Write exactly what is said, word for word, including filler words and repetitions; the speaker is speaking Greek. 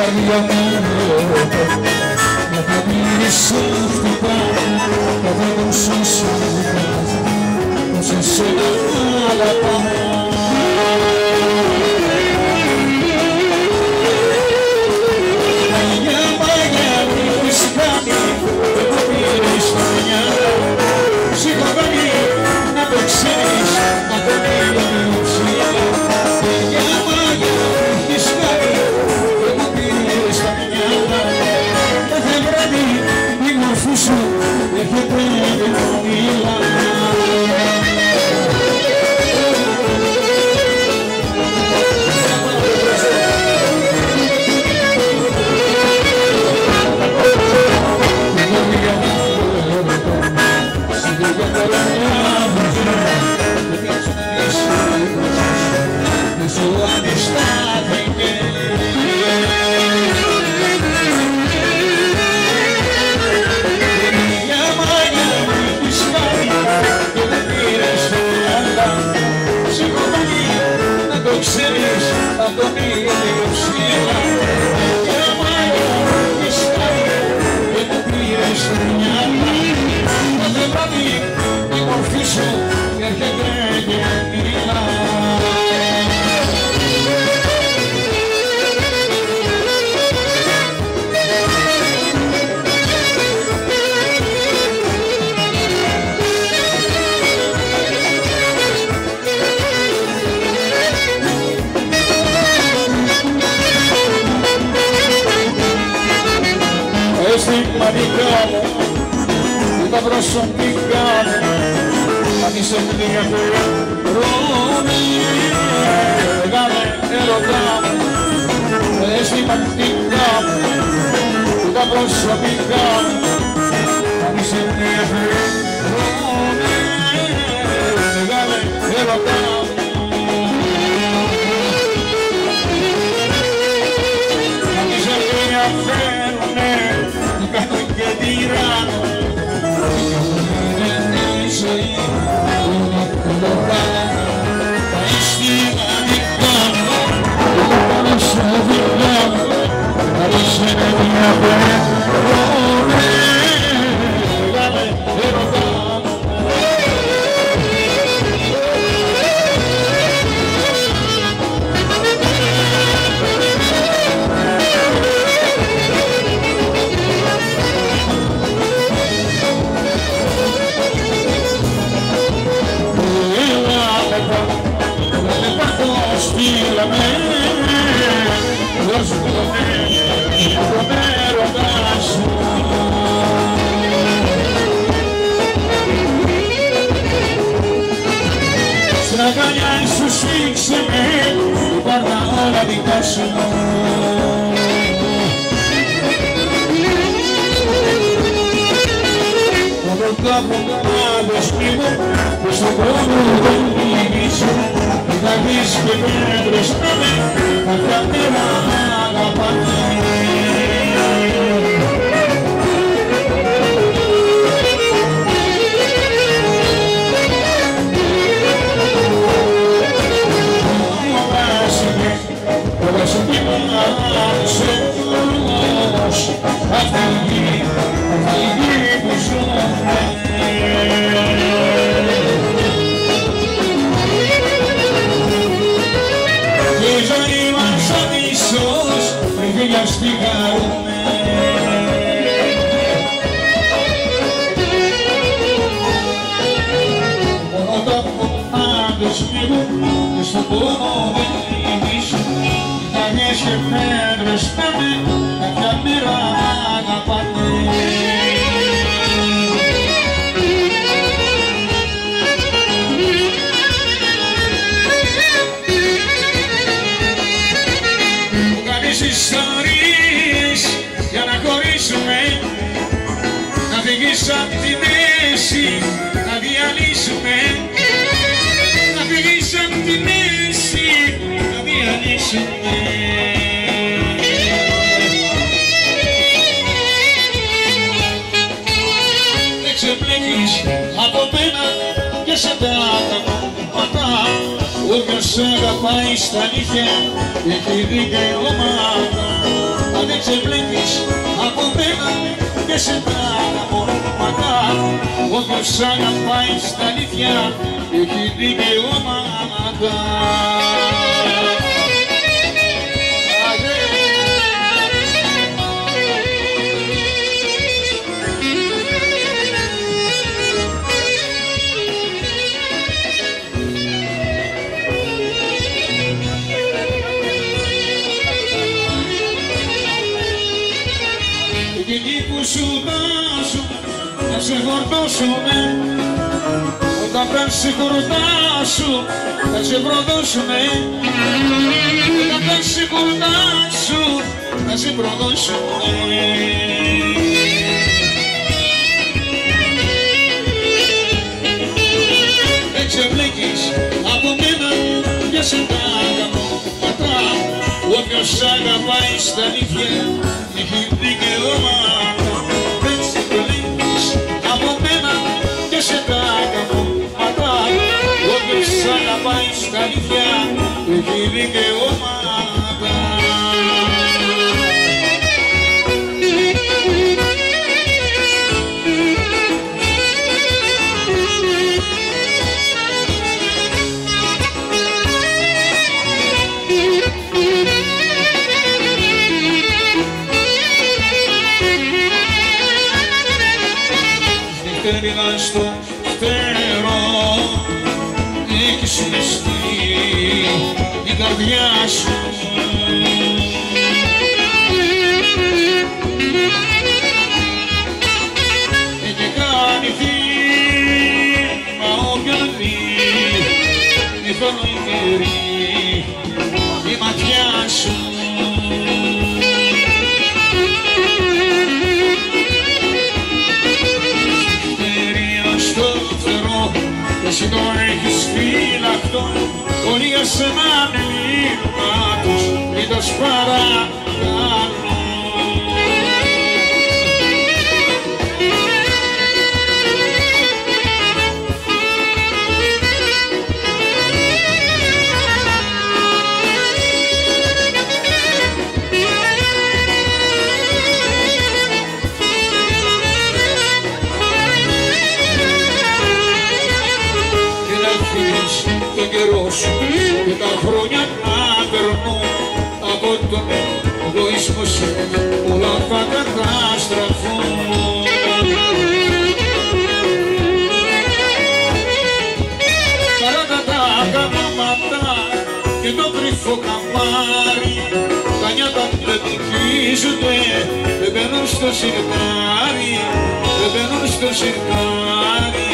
καρδιά μου να θα μείνεις χτυπά θα δω πόσο σου βγάζει πόσο σε αγαπάω. Μαγιά, μαγιά μου έχεις κάνει εγώ πήρες στο μυαλό σηκωμένη να το ξέρεις να το μείνει ψηλά. Μαγιά, μαγιά μου έχεις κάνει εγώ πήρες στο μυαλό κάθε βράδυ η μορφή σου έρχεται και μου μιλά. Ξέρεις από τον ήλιο ψηλά για μάγια έχεις κάνει και μου πήρες στο μυαλά κάθε βράδυ η μορφή σου έρχεται και μιλά. Αισθηματικά μου και τα προσωπικά μου αν είσαι ενδιαφέρον μεγάλε έρωτά μου αισθηματικά μου και τα προσωπικά μου αν είσαι ενδιαφέρον μεγάλε έρωτά μου αν είσαι ενδιαφέρον κάνω και τυράννο είναι η ζωή είναι κοντά τα αισθηματικά μου τα προσωπικά μου αν είσαι ενδιαφέρον μεγάλε έρωτά μου. Στείλαμε, δώσου το έρωτά σου. Στην αγκαλιά σου σφίξε με, πάρτα όλα δικά σου. Από κάπου άλλος μήνω, που στον κόσμο δεν μυρίσω θα δεις και με μπροστά με, κάποια μέρα αγαπάνε. Όλα σου κοιμάσαι όλος, αυτή η γη, αυτή η γη που ζούμε. Στη χαρούμε μόνο τα κομμάτες φύγουν και στον πόνο δεν θυμίσουν οι καρδιές και πέτρες πάνε κάποια μέρα αγαπάνε. Μου κάνεις ιστορίες για να χωρίσουμε, να φύγεις απ' τη μέση, να διαλύσουμε, να φύγεις απ' τη μέση, να διαλύσουμε. Δεν ξεπλέκεις από μένα και σε τα πατά, όποιος αγαπάει στα αλήθεια έχει δικαιώματα. αν δεν ξεμπλέκεις από μένα και σε τράνα μονοπατά. Όποιος αγαπάει στα αλήθεια έχει δικαιώματα. Εκεί που σου δώσω να σε φορτώσουμε, όταν θα σε χορτάσω θα σε προδώσουμε, όταν θα σε χορτάσω θα σε προδώσουμε. Δεν ξεμπλέκεις από μένα για σε τα αγαπώματα. Όποιος αγαπάει στα αλήθεια έχει δικαιώματα. Δεν ξεμπλέκεις από μένα και σε τα αγαπώματα. Όποιος αγαπάει στα αλήθεια έχει δικαιώματα. Νυχτερινά στο φτερό έχεις μεστεί η καρδιά σου. Έχει κάνει θύμα όποιον δει, μη θέλω η καιρή η ματιά σου. Εσύ το έχεις φυλακτό, όλοι για σένα μηνύμα τους μην το σπαρακάνω. Τον καιρό σου και τα χρόνια να περνώ από τον εγωισμό σου όλα θα καταστραφούν. Παράτα τα καμάματα και το κρυφό καμάρι, τα νιάτα δεν δικίζονται, δεν μπαίνουν στο σιρτάρι, δεν μπαίνουν στο σιρτάρι.